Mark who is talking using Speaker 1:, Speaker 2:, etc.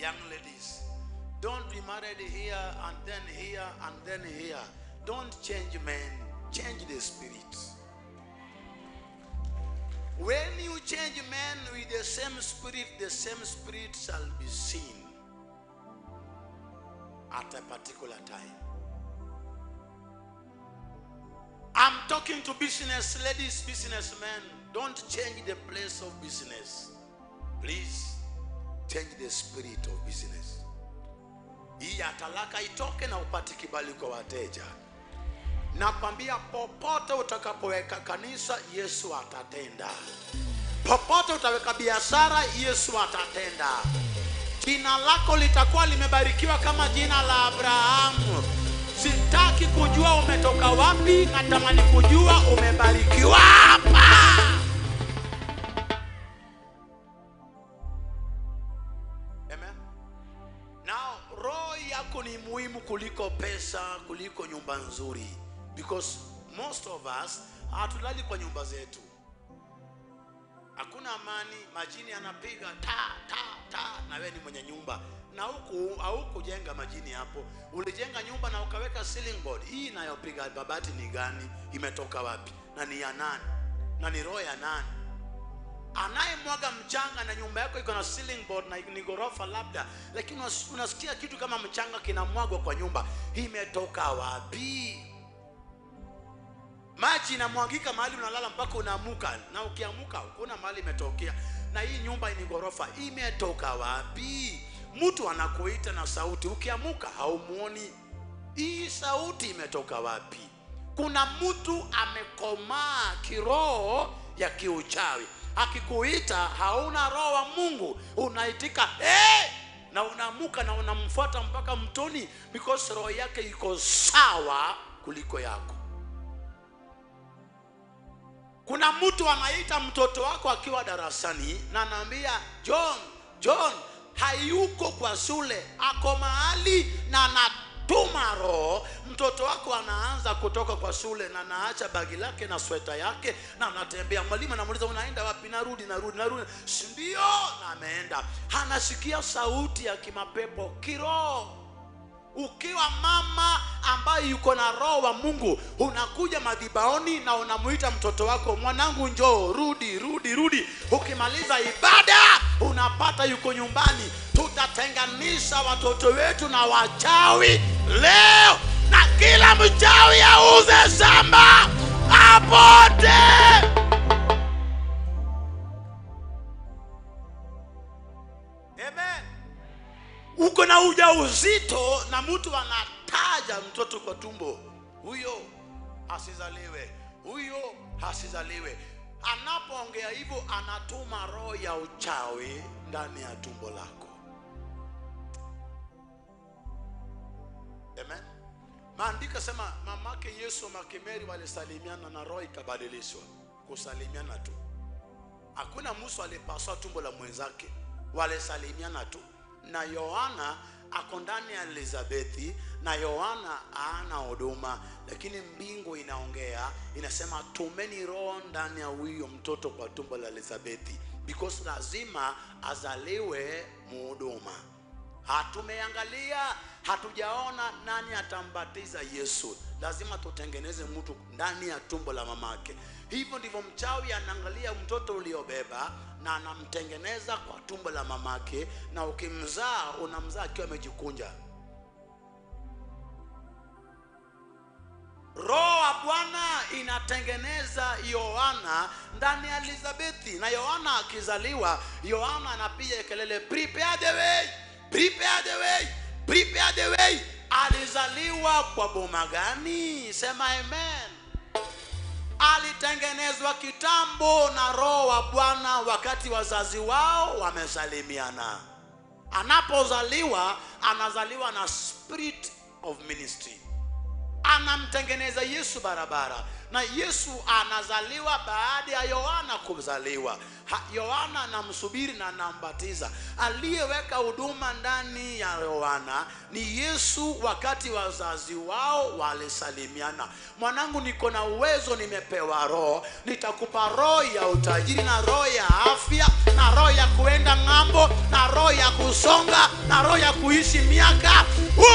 Speaker 1: young ladies, don't be married here and then here and then here. Don't change men, change the spirit. When you change men with the same spirit shall be seen at a particular time. I'm talking to business ladies, businessmen. Don't change the place of business. Please change the spirit of business. Hii ya talaka itoke na upate kibali kwa wateja. Nakwambia popote utakapoweka kanisa, Yesu atatenda. Popote utaweka biashara, Yesu atatenda. Jina lako litakuwa limebarikiwa kama jina la Abrahamu. Sitaki kujua umetoka wapi, natamani kujua umebarikiwa hapa. Amen. Now, roho yako ni muhimu kuliko pesa, kuliko nyumba nzuri. Because most of us hatulali kwa nyumba zetu. Hakuna amani, majini yanapiga ta na wewe ni mwenye nyumba. Na haukujenga majini hapo. Ulijenga nyumba na ukaweka ceiling board. Hii inayopiga babati ni gani? Imetoka wapi? Na ni ya nani? Na ni roho ya nani? Anayemwaga mchanga na nyumba yako iko na ceiling board na ni ghorofa labda, lakini unasikia kitu kama mchanga kinamwagwa kwa nyumba. Hii imetoka wapi? Maji inamwagika mahali unalala mpaka unaamuka, na ukiamuka kuna mahali imetokea. Na hii nyumba ni ghorofa, imetoka wapi? Mtu anakuita na sauti, ukiamuka haumuoni. Hii sauti imetoka wapi? Kuna mtu amekomaa kiroho ya kiuchawi. Akikuita hauna roho wa Mungu, unaitika na unaamuka na unamfuata mpaka mtoni, because roho yake iko sawa kuliko yako. Kuna mtu anaita mtoto wako akiwa darasani na anaambia John hayuko kwa shule, ako mahali, na anatuma roho. Mtoto wako anaanza kutoka kwa shule na anaacha bagi lake na sweta yake na anatembea. Mwalimu anamuuliza unaenda wapi? Narudi. Ndio, na ameenda. Anasikia sauti ya kimapepo kiroho. Ukiwa mama ambaye yuko na roho wa Mungu, unakuja madhibaoni na unamuita mtoto wako, mwanangu njoo, rudi. Ukimaliza ibada unapata yuko nyumbani. Tutatenganisha watoto wetu na wachawi leo, na kila mchawi auze shamba apote. Amen. Uko na ujauzito na mtu anataja mtoto kwa tumbo, huyo asizaliwe. Anapoongea hivyo anatuma roho ya uchawi ndani ya tumbo lako. Amen. Maandiko sema mamake Yesu makemeri walisalimiana na roho ikabadilishwa. Kusalimiana tu. Hakuna Musa alipaswa tumbo la mwenzake. Walisalimiana tu. Na Yohana ako ndani ya Elizabethi, na Yohana ana huduma, lakini mbingu inaongea, inasema tumeni roho ndani ya huyo mtoto kwa tumbo la Elizabethi, because lazima azaliwe mhuduma. Hatumeangalia, hatujaona nani atambatiza Yesu. Lazima tutengeneze mtu ndani ya tumbo la mamake. Hivyo ndivyo mchawi anaangalia mtoto uliobeba na anamtengeneza kwa tumbo la mamake, na ukimzaa unamzaa akiwa amejikunja. Roho wa Bwana inatengeneza Yohana ndani ya Elizabethi, na Yohana akizaliwa, Yohana anapiga kelele, prepare the way. Alizaliwa kwa boma gani? Sema amen. Alitengenezwa kitambo na roho wa Bwana wakati wazazi wao wamesalimiana. Anapozaliwa, anazaliwa na spirit of ministry. Anamtengeneza Yesu barabara, na Yesu anazaliwa baada ya Yohana kuzaliwa. Yohana anamsubiri na anambatiza. Aliyeweka huduma ndani ya Yohana ni Yesu wakati wazazi wao walisalimiana. Mwanangu, niko na uwezo, nimepewa roho, nitakupa roho ya utajiri na roho ya afya na roho ya kuenda ng'ambo na roho roho ya kusonga na roho ya kuishi miaka,